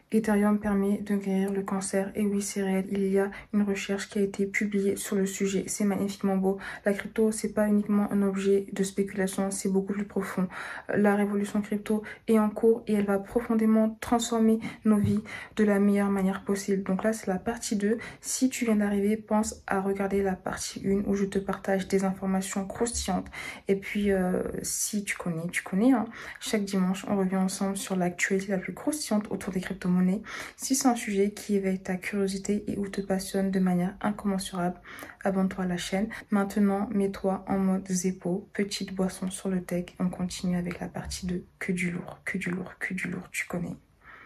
Ethereum permet de guérir le cancer. Et oui, c'est réel. Il y a une recherche qui a été publiée sur le sujet. C'est magnifiquement beau. La crypto, c'est pas uniquement un objet de spéculation, c'est beaucoup plus profond. La révolution crypto est en cours et elle va profondément transformer nos vies de la meilleure manière possible. Donc là, c'est la partie 2. Si tu viens d'arriver, pense à regarder la partie 1 où je te partage des informations croustillantes. Et puis, si tu connais, hein. Chaque dimanche, on revient ensemble sur l'actualité la plus croustillante autour des crypto-monnaies. Si c'est un sujet qui éveille ta curiosité et ou te passionne de manière incommensurable, abonne-toi à la chaîne. Maintenant, mets-toi en mode zépo, petite boisson sur le tech. On continue avec la partie 2. Que du lourd, que du lourd, que du lourd, tu connais.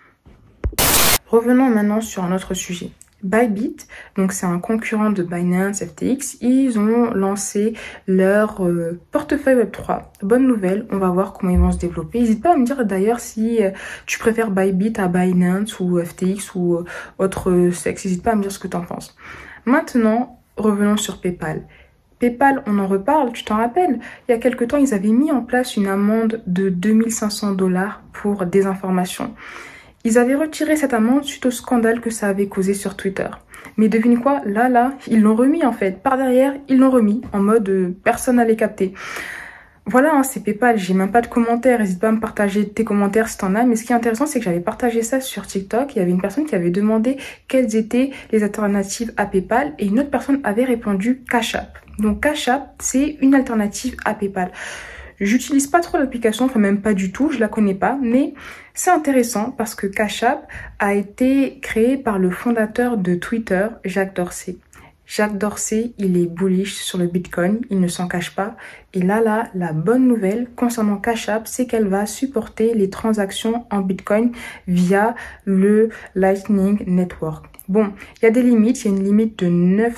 Revenons maintenant sur un autre sujet. Bybit, donc c'est un concurrent de Binance FTX, ils ont lancé leur portefeuille Web3. Bonne nouvelle, on va voir comment ils vont se développer. N'hésite pas à me dire d'ailleurs si tu préfères Bybit à Binance ou FTX ou autre sexe. N'hésite pas à me dire ce que tu en penses. Maintenant, revenons sur PayPal. PayPal, on en reparle, tu t'en rappelles? Il y a quelque temps, ils avaient mis en place une amende de 2500 $ pour désinformation. Ils avaient retiré cette amende suite au scandale que ça avait causé sur Twitter. Mais devine quoi, là, ils l'ont remis en fait. Par derrière, ils l'ont remis en mode personne n'allait capter. Voilà, hein, c'est PayPal, j'ai même pas de commentaires. N'hésite pas à me partager tes commentaires si t'en as. Mais ce qui est intéressant, c'est que j'avais partagé ça sur TikTok. Il y avait une personne qui avait demandé quelles étaient les alternatives à PayPal. Et une autre personne avait répondu Cash App. Donc Cash App, c'est une alternative à PayPal. J'utilise pas trop l'application, enfin même pas du tout, je la connais pas, mais c'est intéressant parce que Cash App a été créé par le fondateur de Twitter, Jack Dorsey. Jack Dorsey, il est bullish sur le Bitcoin, il ne s'en cache pas. Et là, la bonne nouvelle concernant Cash App, c'est qu'elle va supporter les transactions en Bitcoin via le Lightning Network. Bon, il y a des limites, il y a une limite de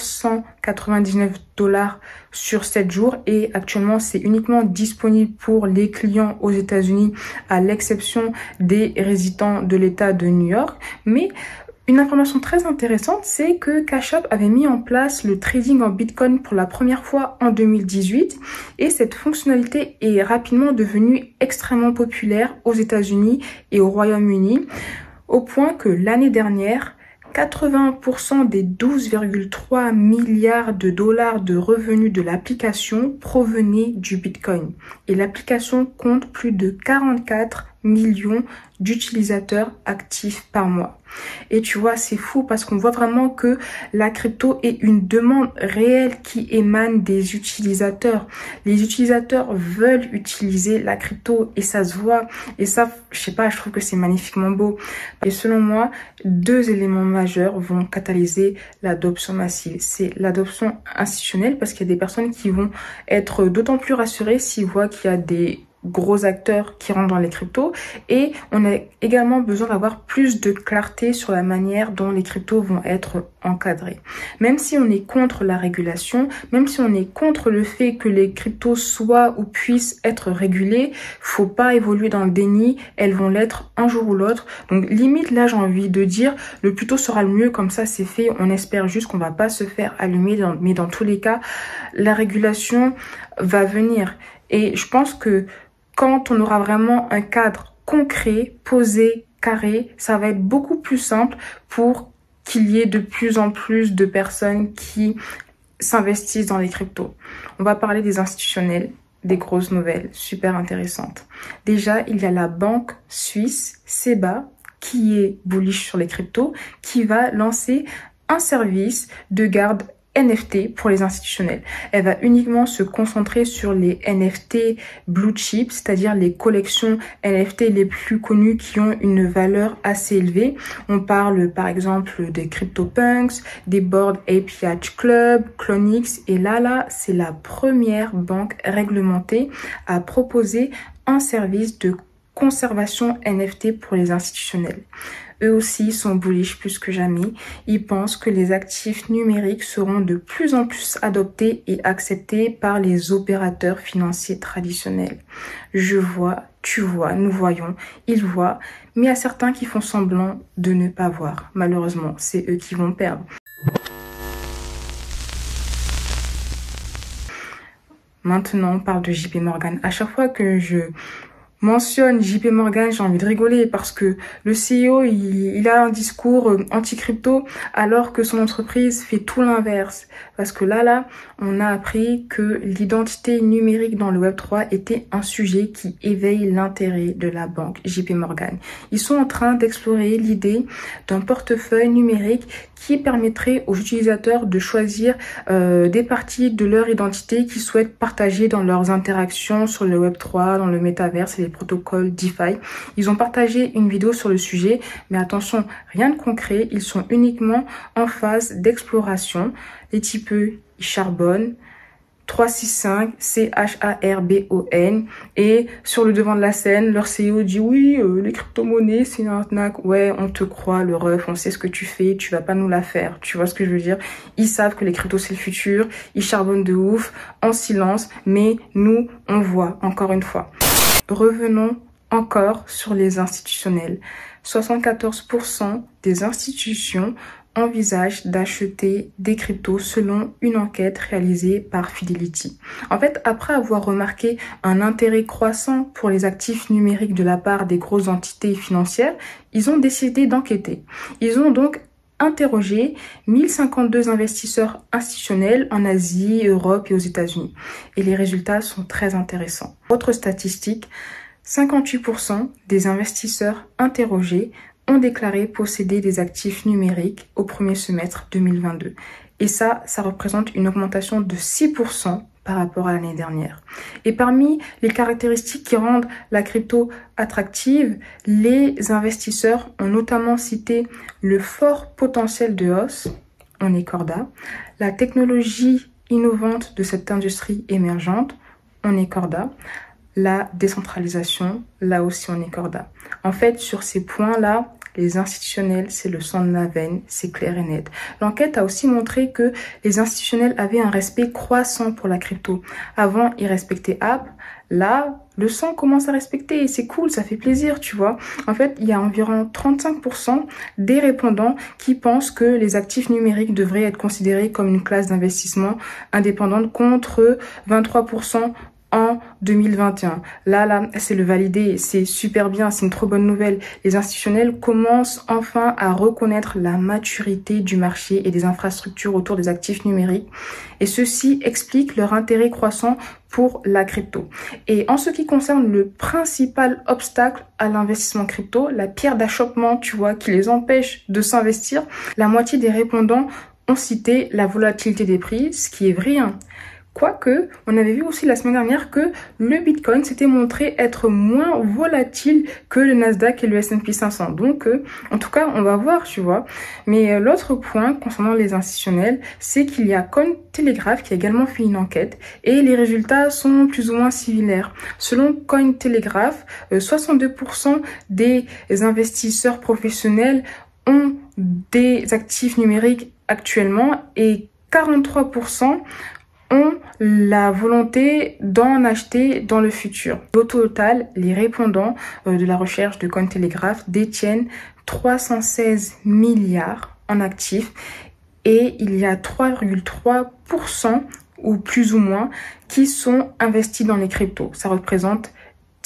999 $ sur 7 jours et actuellement c'est uniquement disponible pour les clients aux États-Unis à l'exception des résidents de l'État de New York. Mais une information très intéressante, c'est que Cash App avait mis en place le trading en Bitcoin pour la première fois en 2018 et cette fonctionnalité est rapidement devenue extrêmement populaire aux États-Unis et au Royaume-Uni au point que l'année dernière, 80% des 12,3 milliards de dollars de revenus de l'application provenaient du Bitcoin. Et l'application compte plus de 44 millions d'utilisateurs actifs par mois. Et tu vois, c'est fou parce qu'on voit vraiment que la crypto est une demande réelle qui émane des utilisateurs. Les utilisateurs veulent utiliser la crypto et ça se voit. Et ça, je sais pas, je trouve que c'est magnifiquement beau. Et selon moi, 2 éléments majeurs vont catalyser l'adoption massive. C'est l'adoption institutionnelle parce qu'il y a des personnes qui vont être d'autant plus rassurées s'ils voient qu'il y a des gros acteurs qui rentrent dans les cryptos et on a également besoin d'avoir plus de clarté sur la manière dont les cryptos vont être encadrés. Même si on est contre la régulation, même si on est contre le fait que les cryptos soient ou puissent être régulés, faut pas évoluer dans le déni, elles vont l'être un jour ou l'autre. Donc limite là j'ai envie de dire le plus tôt sera le mieux, comme ça c'est fait, on espère juste qu'on va pas se faire allumer, mais dans tous les cas la régulation va venir et je pense que quand on aura vraiment un cadre concret, posé, carré, ça va être beaucoup plus simple pour qu'il y ait de plus en plus de personnes qui s'investissent dans les cryptos. On va parler des institutionnels, des grosses nouvelles super intéressantes. Déjà, il y a la banque suisse SEBA qui est bullish sur les cryptos, qui va lancer un service de garde NFT pour les institutionnels. Elle va uniquement se concentrer sur les NFT blue chip, c'est-à-dire les collections NFT les plus connues qui ont une valeur assez élevée. On parle par exemple des CryptoPunks, des Bored Ape Yacht Club, Clonix et là, c'est la première banque réglementée à proposer un service de conservation NFT pour les institutionnels. Eux aussi sont bullish plus que jamais. Ils pensent que les actifs numériques seront de plus en plus adoptés et acceptés par les opérateurs financiers traditionnels. Je vois, tu vois, nous voyons, ils voient, mais il y a certains qui font semblant de ne pas voir. Malheureusement, c'est eux qui vont perdre. Maintenant, on parle de JP Morgan. À chaque fois que je mentionne JP Morgan, j'ai envie de rigoler parce que le CEO, il a un discours anti-crypto alors que son entreprise fait tout l'inverse. Parce que là, on a appris que l'identité numérique dans le Web3 était un sujet qui éveille l'intérêt de la banque JP Morgan. Ils sont en train d'explorer l'idée d'un portefeuille numérique qui permettrait aux utilisateurs de choisir des parties de leur identité qu'ils souhaitent partager dans leurs interactions sur le Web3, dans le métaverse et les protocoles DeFi. Ils ont partagé une vidéo sur le sujet, mais attention, rien de concret, ils sont uniquement en phase d'exploration. Les types, ils charbonnent. 365 CHARBON et sur le devant de la scène, leur CEO dit oui, les crypto-monnaies c'est une arnaque. Ouais, on te croit le ref, on sait ce que tu fais, tu vas pas nous la faire. Tu vois ce que je veux dire? Ils savent que les cryptos c'est le futur, ils charbonnent de ouf, en silence, mais nous, on voit encore une fois. Revenons encore sur les institutionnels. 74% des institutions envisage d'acheter des cryptos selon une enquête réalisée par Fidelity. En fait, après avoir remarqué un intérêt croissant pour les actifs numériques de la part des grosses entités financières, ils ont décidé d'enquêter. Ils ont donc interrogé 1052 investisseurs institutionnels en Asie, Europe et aux États-Unis. Et les résultats sont très intéressants. Autre statistique, 58% des investisseurs interrogés ont déclaré posséder des actifs numériques au premier semestre 2022. Et ça représente une augmentation de 6% par rapport à l'année dernière. Et parmi les caractéristiques qui rendent la crypto attractive, les investisseurs ont notamment cité le fort potentiel de hausse, on est corda, la technologie innovante de cette industrie émergente, on est corda, la décentralisation, là aussi on est corda. En fait, sur ces points-là, les institutionnels, c'est le sang de la veine, c'est clair et net. L'enquête a aussi montré que les institutionnels avaient un respect croissant pour la crypto. Avant, ils respectaient App. Là, le sang commence à respecter et c'est cool, ça fait plaisir, tu vois. En fait, il y a environ 35% des répondants qui pensent que les actifs numériques devraient être considérés comme une classe d'investissement indépendante contre 23% en 2021. Là, c'est le validé, c'est super bien, c'est une trop bonne nouvelle. Les institutionnels commencent enfin à reconnaître la maturité du marché et des infrastructures autour des actifs numériques. Et ceci explique leur intérêt croissant pour la crypto. Et en ce qui concerne le principal obstacle à l'investissement crypto, la pierre d'achoppement, tu vois, qui les empêche de s'investir, la moitié des répondants ont cité la volatilité des prix, ce qui est vrai, hein. Quoique, on avait vu aussi la semaine dernière que le Bitcoin s'était montré être moins volatile que le Nasdaq et le S&P 500. Donc, en tout cas, on va voir, tu vois. Mais l'autre point concernant les institutionnels, c'est qu'il y a Cointelegraph qui a également fait une enquête et les résultats sont plus ou moins similaires. Selon Cointelegraph, 62% des investisseurs professionnels ont des actifs numériques actuellement et 43% ont la volonté d'en acheter dans le futur. Au total, les répondants de la recherche de Cointelegraph détiennent 316 milliards en actifs et il y a 3,3% ou plus ou moins qui sont investis dans les cryptos. Ça représente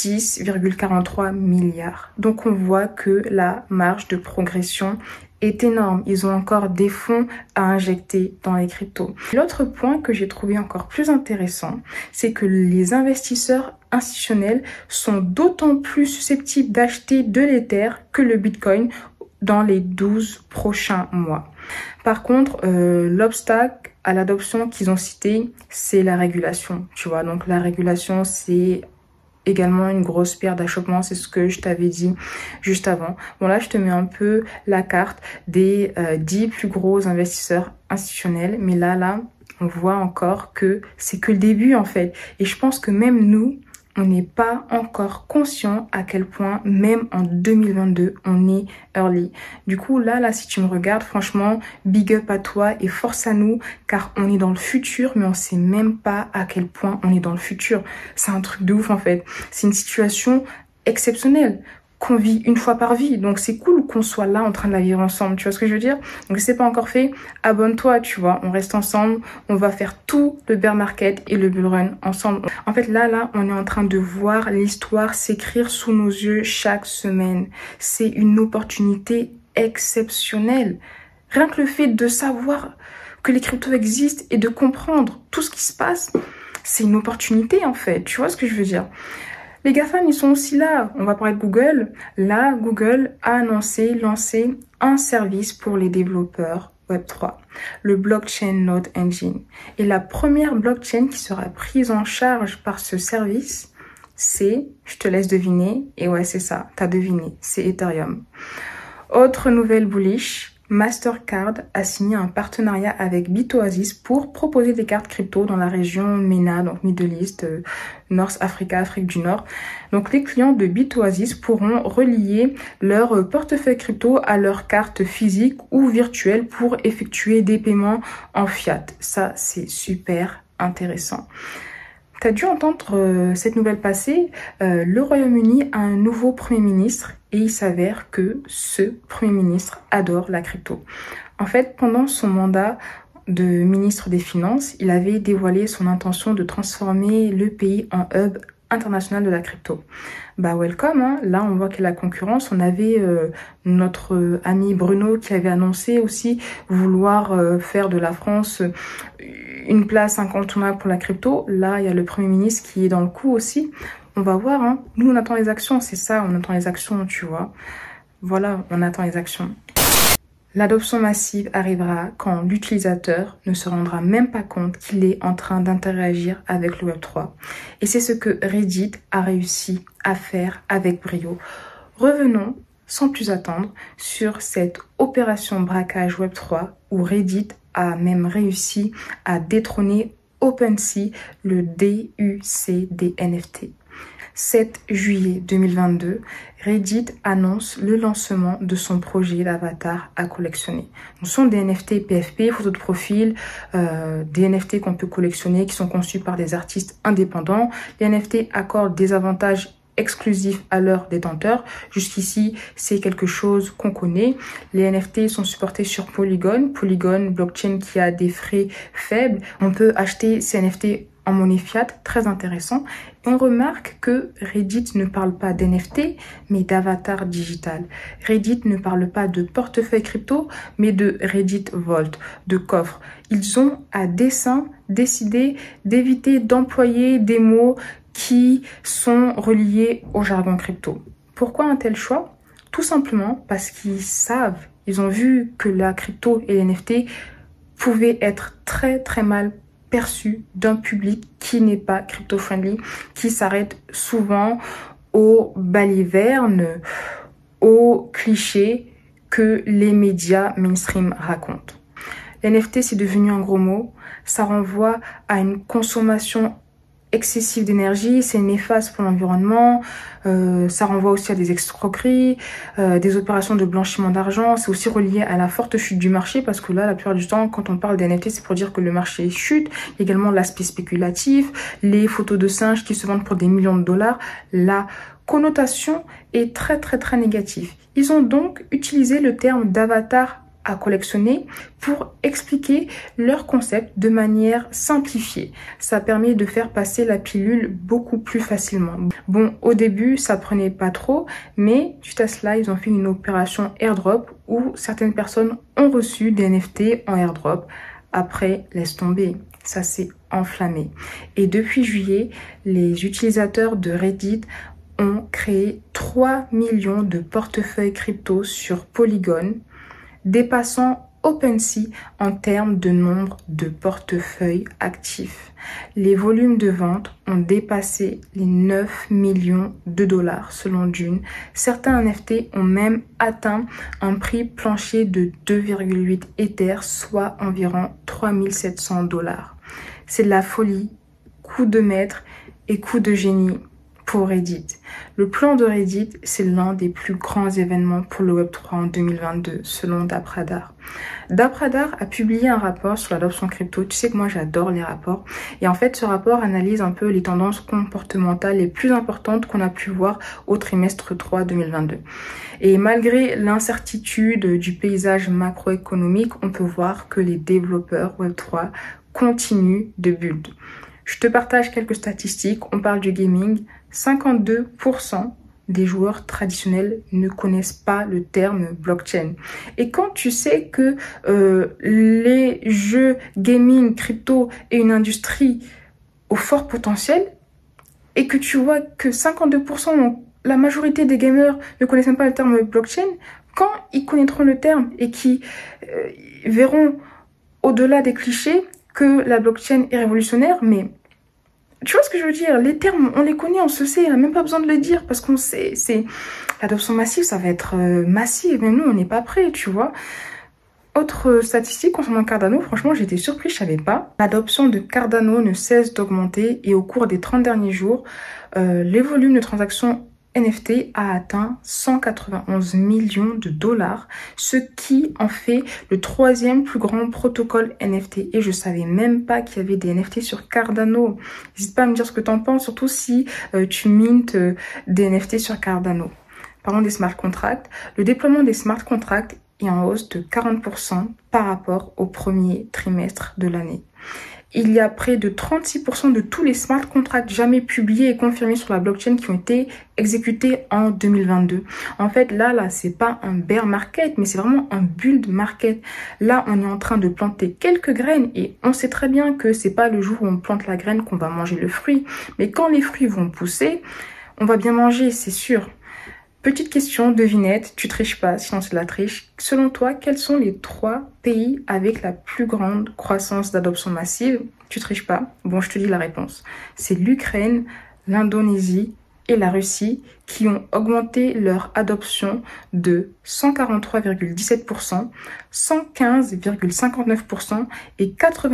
10,43 milliards. Donc on voit que la marge de progression est énorme. Ils ont encore des fonds à injecter dans les cryptos. L'autre point que j'ai trouvé encore plus intéressant, c'est que les investisseurs institutionnels sont d'autant plus susceptibles d'acheter de l'Ether que le Bitcoin dans les 12 prochains mois. Par contre, l'obstacle à l'adoption qu'ils ont cité, c'est la régulation. Tu vois, donc la régulation, c'est également une grosse pierre d'achoppement, c'est ce que je t'avais dit juste avant. Bon là, je te mets un peu la carte des 10 plus gros investisseurs institutionnels, mais là, on voit encore que c'est que le début en fait. Et je pense que même nous, on n'est pas encore conscient à quel point, même en 2022, on est early. Du coup, là, si tu me regardes, franchement, big up à toi et force à nous, car on est dans le futur, mais on sait même pas à quel point on est dans le futur. C'est un truc de ouf, en fait. C'est une situation exceptionnelle. qu'on vit une fois par vie. Donc c'est cool qu'on soit là en train de la vivre ensemble, tu vois ce que je veux dire? Donc si c'est pas encore fait, abonne-toi, tu vois. On reste ensemble, on va faire tout le bear market et le bull run ensemble. En fait là, on est en train de voir l'histoire s'écrire sous nos yeux chaque semaine. C'est une opportunité exceptionnelle. Rien que le fait de savoir que les cryptos existent et de comprendre tout ce qui se passe, c'est une opportunité en fait, tu vois ce que je veux dire? Les GAFAM, ils sont aussi là. On va parler de Google. Là, Google a lancé un service pour les développeurs Web3, le Blockchain Node Engine. Et la première blockchain qui sera prise en charge par ce service, c'est, je te laisse deviner, et ouais, c'est ça, t'as deviné, c'est Ethereum. Autre nouvelle bullish, Mastercard a signé un partenariat avec BitOasis pour proposer des cartes crypto dans la région MENA, donc Middle East, North Africa, Afrique du Nord. Donc les clients de BitOasis pourront relier leur portefeuille crypto à leur carte physique ou virtuelle pour effectuer des paiements en fiat. Ça, c'est super intéressant. T'as dû entendre cette nouvelle passer, le Royaume-Uni a un nouveau Premier ministre et il s'avère que ce Premier ministre adore la crypto. En fait, pendant son mandat de ministre des Finances, il avait dévoilé son intention de transformer le pays en hub international de la crypto. Bah welcome, hein. Là on voit qu'il y a la concurrence. On avait notre ami Bruno qui avait annoncé aussi vouloir faire de la France une place incontournable pour la crypto. Là il y a le Premier ministre qui est dans le coup aussi. On va voir, hein. Nous on attend les actions, c'est ça, on attend les actions, tu vois. Voilà, on attend les actions. L'adoption massive arrivera quand l'utilisateur ne se rendra même pas compte qu'il est en train d'interagir avec le Web3. Et c'est ce que Reddit a réussi à faire avec brio. Revenons, sans plus attendre, sur cette opération braquage Web3 où Reddit a même réussi à détrôner OpenSea, le DUC des NFT. 7 juillet 2022, Reddit annonce le lancement de son projet d'avatar à collectionner. Ce sont des NFT PFP, photos de profil, des NFT qu'on peut collectionner, qui sont conçus par des artistes indépendants. Les NFT accordent des avantages exclusifs à leurs détenteurs. Jusqu'ici, c'est quelque chose qu'on connaît. Les NFT sont supportés sur Polygon. Polygon, blockchain qui a des frais faibles. On peut acheter ces NFT en monnaie fiat, très intéressant. Et on remarque que Reddit ne parle pas d'NFT, mais d'avatar digital. Reddit ne parle pas de portefeuille crypto, mais de Reddit Vault, de coffre. Ils ont à dessein décidé d'éviter d'employer des mots qui sont reliés au jargon crypto. Pourquoi un tel choix? Tout simplement parce qu'ils savent, ils ont vu que la crypto et les NFT pouvaient être très très mal perçu d'un public qui n'est pas crypto-friendly, qui s'arrête souvent aux balivernes, aux clichés que les médias mainstream racontent. L'NFT, c'est devenu un gros mot. Ça renvoie à une consommation excessive d'énergie, c'est néfaste pour l'environnement, ça renvoie aussi à des escroqueries, des opérations de blanchiment d'argent, c'est aussi relié à la forte chute du marché parce que là, la plupart du temps, quand on parle d'NFT, c'est pour dire que le marché chute. Il y a également l'aspect spéculatif, les photos de singes qui se vendent pour des millions de dollars. La connotation est très très très négative. Ils ont donc utilisé le terme d'avatar à collectionner pour expliquer leur concept de manière simplifiée. Ça permet de faire passer la pilule beaucoup plus facilement. Bon, au début, ça prenait pas trop, mais suite à cela, ils ont fait une opération airdrop où certaines personnes ont reçu des NFT en airdrop. Après, laisse tomber. Ça s'est enflammé. Et depuis juillet, les utilisateurs de Reddit ont créé 3 millions de portefeuilles crypto sur Polygon, dépassant OpenSea en termes de nombre de portefeuilles actifs. Les volumes de vente ont dépassé les 9 millions de dollars selon Dune. Certains NFT ont même atteint un prix plancher de 2,8 Ether, soit environ 3700 dollars. C'est de la folie, coup de maître et coup de génie pour Reddit. Le plan de Reddit, c'est l'un des plus grands événements pour le Web3 en 2022, selon Dappradar. Dappradar a publié un rapport sur l'adoption crypto. Tu sais que moi, j'adore les rapports. Et en fait, ce rapport analyse un peu les tendances comportementales les plus importantes qu'on a pu voir au trimestre 3 2022. Et malgré l'incertitude du paysage macroéconomique, on peut voir que les développeurs Web3 continuent de build. Je te partage quelques statistiques. On parle du gaming. 52% des joueurs traditionnels ne connaissent pas le terme blockchain. Et quand tu sais que les jeux gaming, crypto est une industrie au fort potentiel et que tu vois que 52%, la majorité des gamers ne connaissent même pas le terme blockchain, quand ils connaîtront le terme et qui verront au-delà des clichés que la blockchain est révolutionnaire, mais tu vois ce que je veux dire? Les termes, on les connaît, on se sait, on n'a même pas besoin de le dire parce qu'on sait, c'est l'adoption massive, ça va être massive, mais nous, on n'est pas prêts, tu vois. Autre statistique concernant Cardano, franchement, j'étais surprise, je savais pas. L'adoption de Cardano ne cesse d'augmenter et au cours des 30 derniers jours, les volumes de transactions NFT a atteint 191 millions de dollars, ce qui en fait le 3e plus grand protocole NFT. Et je savais même pas qu'il y avait des NFT sur Cardano. N'hésite pas à me dire ce que t'en penses, surtout si tu mintes des NFT sur Cardano. Parlons des smart contracts. Le déploiement des smart contracts est en hausse de 40% par rapport au premier trimestre de l'année. Il y a près de 36% de tous les smart contracts jamais publiés et confirmés sur la blockchain qui ont été exécutés en 2022. En fait, là, c'est pas un bear market, mais c'est vraiment un bull market. Là, on est en train de planter quelques graines et on sait très bien que c'est pas le jour où on plante la graine qu'on va manger le fruit. Mais quand les fruits vont pousser, on va bien manger, c'est sûr. Petite question, devinette, tu triches pas, sinon c'est de la triche. Selon toi, quels sont les 3 pays avec la plus grande croissance d'adoption massive? Tu triches pas? Bon, je te dis la réponse. C'est l'Ukraine, l'Indonésie et la Russie qui ont augmenté leur adoption de 143,17%, 115,59% et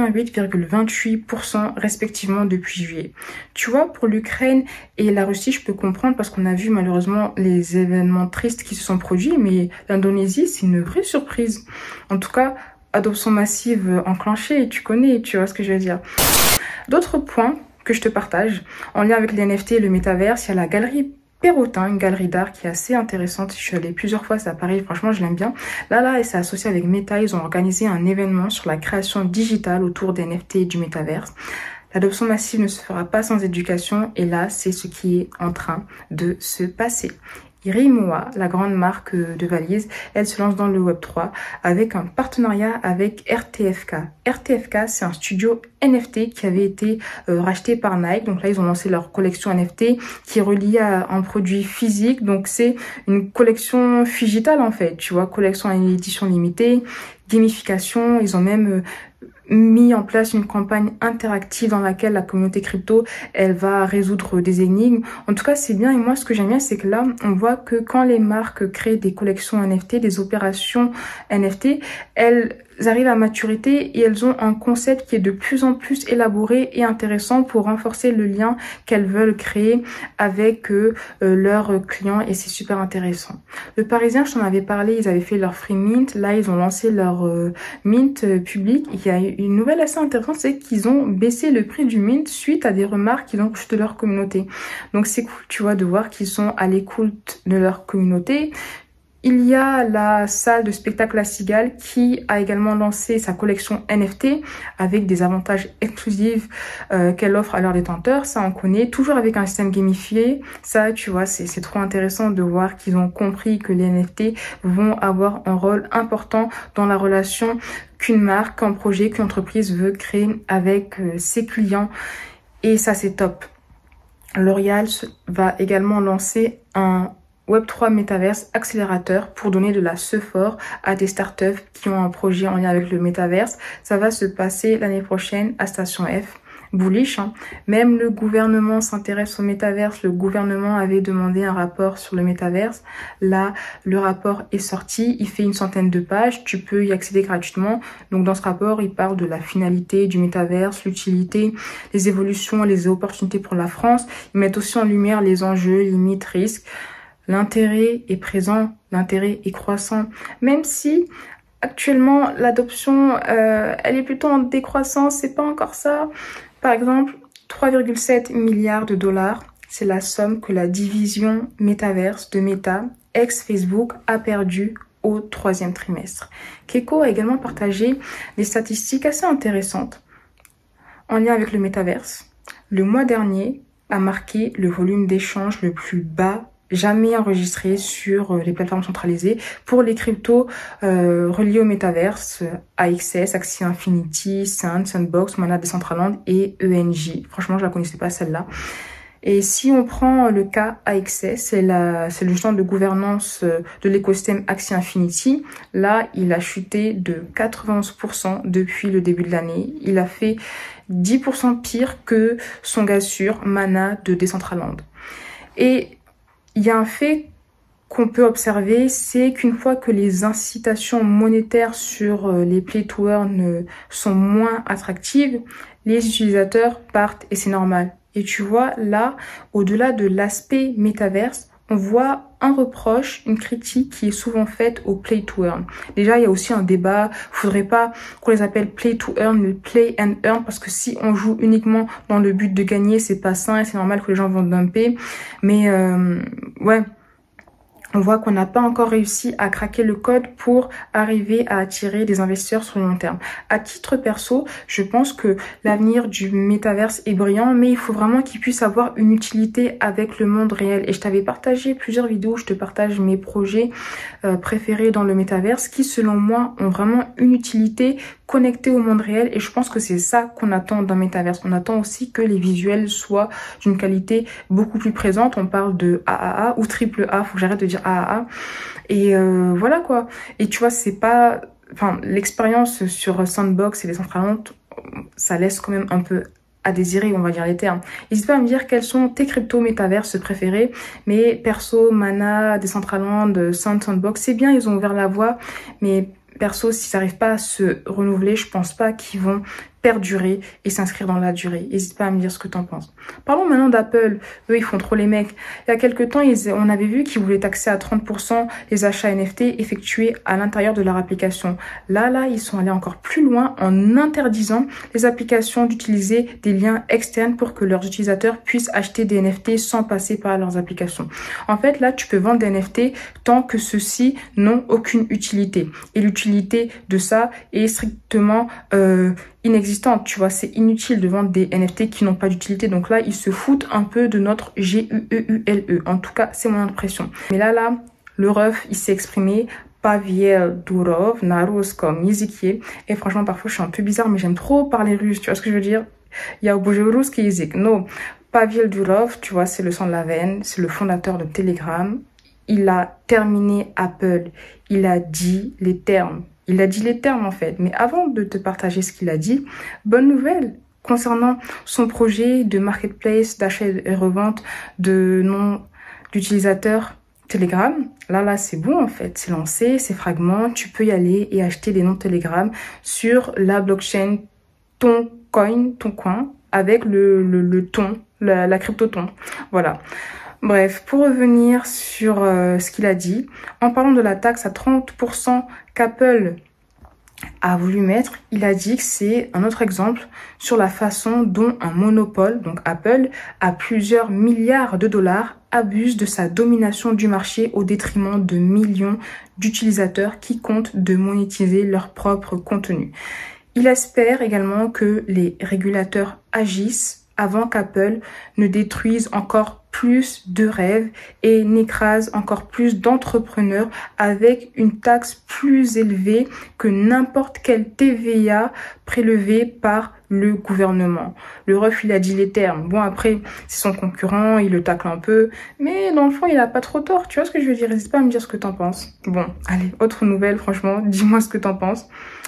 88,28% respectivement depuis juillet. Tu vois, pour l'Ukraine et la Russie, je peux comprendre parce qu'on a vu malheureusement les événements tristes qui se sont produits, mais l'Indonésie, c'est une vraie surprise. En tout cas, adoption massive enclenchée, tu connais, tu vois ce que je veux dire. D'autres points que je te partage en lien avec les NFT et le métaverse, il y a la galerie Perrotin, une galerie d'art qui est assez intéressante. Je suis allée plusieurs fois à Paris, franchement je l'aime bien. Là, et c'est associé avec Meta, ils ont organisé un événement sur la création digitale autour des NFT et du métaverse. L'adoption massive ne se fera pas sans éducation et là, c'est ce qui est en train de se passer. Rimowa, la grande marque de valises, elle se lance dans le Web3 avec un partenariat avec RTFK. RTFK, c'est un studio NFT qui avait été racheté par Nike. Donc là, ils ont lancé leur collection NFT qui est reliée à un produit physique. Donc c'est une collection digitale en fait, tu vois, collection à édition limitée, gamification. Ils ont même mis en place une campagne interactive dans laquelle la communauté crypto, elle va résoudre des énigmes. En tout cas, c'est bien. Et moi, ce que j'aime bien, c'est que là, on voit que quand les marques créent des collections NFT, des opérations NFT, elles arrivent à maturité et elles ont un concept qui est de plus en plus élaboré et intéressant pour renforcer le lien qu'elles veulent créer avec leurs clients et c'est super intéressant. Le Parisien, je t'en avais parlé, ils avaient fait leur free mint, là ils ont lancé leur mint public. Il y a une nouvelle assez intéressante, c'est qu'ils ont baissé le prix du mint suite à des remarques qu'ils ont reçues de leur communauté. Donc c'est cool, tu vois, de voir qu'ils sont à l'écoute de leur communauté. Il y a la salle de spectacle La Cigale qui a également lancé sa collection NFT avec des avantages exclusifs qu'elle offre à leurs détenteurs. Ça, on connaît. Toujours avec un système gamifié. Ça, tu vois, c'est trop intéressant de voir qu'ils ont compris que les NFT vont avoir un rôle important dans la relation qu'une marque, qu'un projet, qu'une entreprise veut créer avec ses clients. Et ça, c'est top. L'Oréal va également lancer un Web3 Metaverse accélérateur pour donner de la support à des startups qui ont un projet en lien avec le Metaverse. Ça va se passer l'année prochaine à Station F. bullish, hein. Même le gouvernement s'intéresse au métaverse. Le gouvernement avait demandé un rapport sur le métaverse. Là, le rapport est sorti. Il fait une centaine de pages. Tu peux y accéder gratuitement. Donc, dans ce rapport, il parle de la finalité du métaverse, l'utilité, les évolutions, les opportunités pour la France. Ils mettent aussi en lumière les enjeux, limites, risques. L'intérêt est présent, l'intérêt est croissant. Même si actuellement, l'adoption, elle est plutôt en décroissance, c'est pas encore ça. Par exemple, 3,7 milliards de dollars, c'est la somme que la division métaverse de Meta, ex-Facebook, a perdue au 3e trimestre. Keiko a également partagé des statistiques assez intéressantes en lien avec le métaverse. Le mois dernier a marqué le volume d'échange le plus bas jamais enregistré sur les plateformes centralisées pour les cryptos reliés au métaverse, AXS, Axie Infinity, Sandbox, Mana Decentraland et ENJ. Franchement, je la connaissais pas celle-là. Et si on prend le cas AXS, c'est le genre de gouvernance de l'écosystème Axie Infinity. Là, il a chuté de 91% depuis le début de l'année. Il a fait 10% pire que son gars sûr, Mana de Decentraland. Et il y a un fait qu'on peut observer, c'est qu'une fois que les incitations monétaires sur les play to earn sont moins attractives, les utilisateurs partent et c'est normal. Et tu vois, là, au-delà de l'aspect métaverse, on voit un reproche, une critique qui est souvent faite au play to earn. Déjà, il y a aussi un débat, faudrait pas qu'on les appelle play to earn, mais play and earn, parce que si on joue uniquement dans le but de gagner, c'est pas sain et c'est normal que les gens vont dumper. Mais ouais, on voit qu'on n'a pas encore réussi à craquer le code pour arriver à attirer des investisseurs sur le long terme. À titre perso, je pense que l'avenir du métaverse est brillant, mais il faut vraiment qu'il puisse avoir une utilité avec le monde réel. Et je t'avais partagé plusieurs vidéos, je te partage mes projets préférés dans le métaverse qui, selon moi, ont vraiment une utilité connectée au monde réel. Et je pense que c'est ça qu'on attend d'un métaverse. On attend aussi que les visuels soient d'une qualité beaucoup plus présente. On parle de AAA ou triple A, faut que j'arrête de dire AAA. Et voilà quoi. Et tu vois, c'est pas... Enfin, l'expérience sur Sandbox et les Decentraland, ça laisse quand même un peu à désirer, on va dire les termes. N'hésite pas à me dire quels sont tes crypto-métaverses préférés. Mais perso, Mana, Decentraland, Sandbox, c'est bien, ils ont ouvert la voie. Mais perso, s'ils n'arrivent pas à se renouveler, je pense pas qu'ils vont perdurer et s'inscrire dans la durée. N'hésite pas à me dire ce que t'en penses. Parlons maintenant d'Apple. Eux, ils font trop les mecs. Il y a quelques temps, on avait vu qu'ils voulaient taxer à 30% les achats NFT effectués à l'intérieur de leur application. Là, ils sont allés encore plus loin en interdisant les applications d'utiliser des liens externes pour que leurs utilisateurs puissent acheter des NFT sans passer par leurs applications. En fait, là, tu peux vendre des NFT tant que ceux-ci n'ont aucune utilité. Et l'utilité de ça est strictement inexistante, tu vois, c'est inutile de vendre des NFT qui n'ont pas d'utilité. Donc là, ils se foutent un peu de notre GUEULE. En tout cas, c'est mon impression. Mais là, le ref, il s'est exprimé. Pavel Durov, na ruskom языке. Et franchement, parfois, je suis un peu bizarre, mais j'aime trop parler russe. Tu vois ce que je veux dire? Я обожаю русский язык. Non, Pavel Durov, tu vois, c'est le sang de la veine. C'est le fondateur de Telegram. Il a terminé Apple. Il a dit les termes. Il a dit les termes en fait, mais avant de te partager ce qu'il a dit, bonne nouvelle concernant son projet de marketplace, d'achat et revente de noms d'utilisateurs Telegram. Là, c'est bon en fait, c'est lancé, c'est fragment, tu peux y aller et acheter des noms de Telegram sur la blockchain Toncoin, avec le ton, la crypto-ton. Voilà. Bref, pour revenir sur ce qu'il a dit, en parlant de la taxe à 30% qu'Apple a voulu mettre, il a dit que c'est un autre exemple sur la façon dont un monopole, donc Apple, à plusieurs milliards de dollars, abuse de sa domination du marché au détriment de millions d'utilisateurs qui comptent de monétiser leur propre contenu. Il espère également que les régulateurs agissent avant qu'Apple ne détruise encore plus de rêves et n'écrase encore plus d'entrepreneurs avec une taxe plus élevée que n'importe quelle TVA prélevée par le gouvernement. Le ref, il a dit les termes. Bon, après, c'est son concurrent, il le tacle un peu, mais dans le fond, il a pas trop tort. Tu vois ce que je veux dire? N'hésite pas à me dire ce que t'en penses. Bon, allez, autre nouvelle, franchement, dis-moi ce que t'en penses.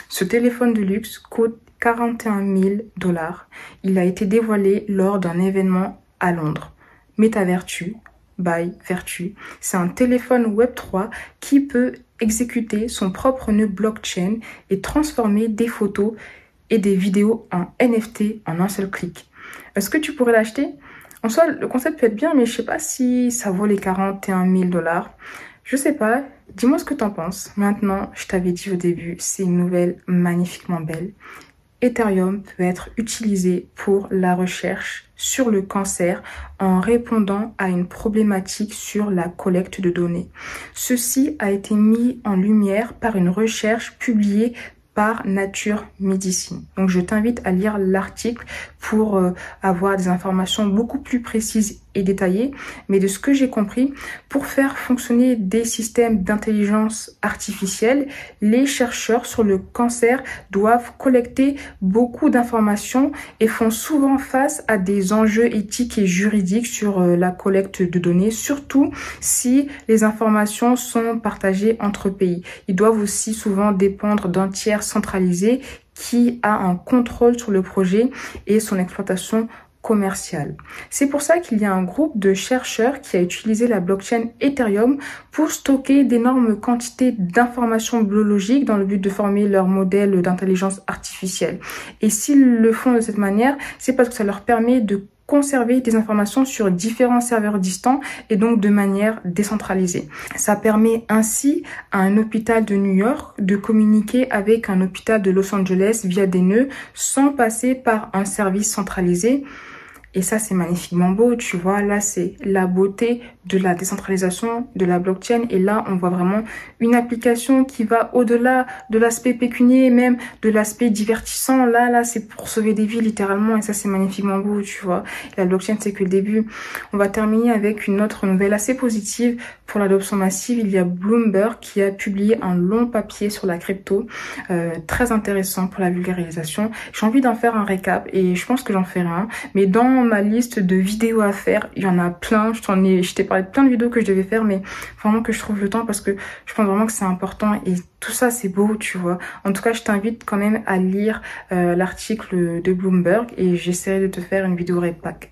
Ce téléphone de luxe coûte 41 000 $. Il a été dévoilé lors d'un événement à Londres. MetaVertu by Vertu. C'est un téléphone Web3 qui peut exécuter son propre nœud blockchain et transformer des photos et des vidéos en NFT en un seul clic. Est-ce que tu pourrais l'acheter? En soi, le concept peut être bien, mais je sais pas si ça vaut les 41 000 $. Je sais pas, dis-moi ce que t'en penses. Maintenant, je t'avais dit au début, c'est une nouvelle magnifiquement belle. Ethereum peut être utilisé pour la recherche sur le cancer en répondant à une problématique sur la collecte de données. Ceci a été mis en lumière par une recherche publiée par Nature Medicine. Donc je t'invite à lire l'article pour avoir des informations beaucoup plus précises et détaillées. Mais de ce que j'ai compris, pour faire fonctionner des systèmes d'intelligence artificielle, les chercheurs sur le cancer doivent collecter beaucoup d'informations et font souvent face à des enjeux éthiques et juridiques sur la collecte de données, surtout si les informations sont partagées entre pays. Ils doivent aussi souvent dépendre d'un tiers centralisé qui a un contrôle sur le projet et son exploitation commerciale. C'est pour ça qu'il y a un groupe de chercheurs qui a utilisé la blockchain Ethereum pour stocker d'énormes quantités d'informations biologiques dans le but de former leur modèle d'intelligence artificielle. Et s'ils le font de cette manière, c'est parce que ça leur permet de conserver des informations sur différents serveurs distants et donc de manière décentralisée. Ça permet ainsi à un hôpital de New York de communiquer avec un hôpital de Los Angeles via des nœuds sans passer par un service centralisé. Et ça, c'est magnifiquement beau, tu vois. Là, c'est la beauté de la décentralisation de la blockchain. Et là, on voit vraiment une application qui va au-delà de l'aspect pécunier, même de l'aspect divertissant. Là, c'est pour sauver des vies, littéralement. Et ça, c'est magnifiquement beau, tu vois. La blockchain, c'est que le début. On va terminer avec une autre nouvelle assez positive pour l'adoption massive. Il y a Bloomberg qui a publié un long papier sur la crypto, très intéressant pour la vulgarisation. J'ai envie d'en faire un récap et je pense que j'en ferai un. Mais dans ma liste de vidéos à faire, il y en a plein, je t'ai parlé de plein de vidéos que je devais faire, mais vraiment que je trouve le temps parce que je pense vraiment que c'est important et tout ça c'est beau, tu vois. En tout cas, je t'invite quand même à lire l'article de Bloomberg et j'essaierai de te faire une vidéo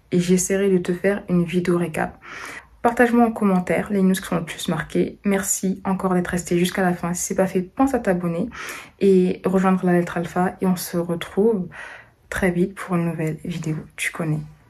récap. Partage-moi en commentaire les news qui sont le plus marquées. Merci encore d'être resté jusqu'à la fin. Si c'est pas fait, pense à t'abonner et rejoindre la lettre alpha et on se retrouve très vite pour une nouvelle vidéo. Tu connais.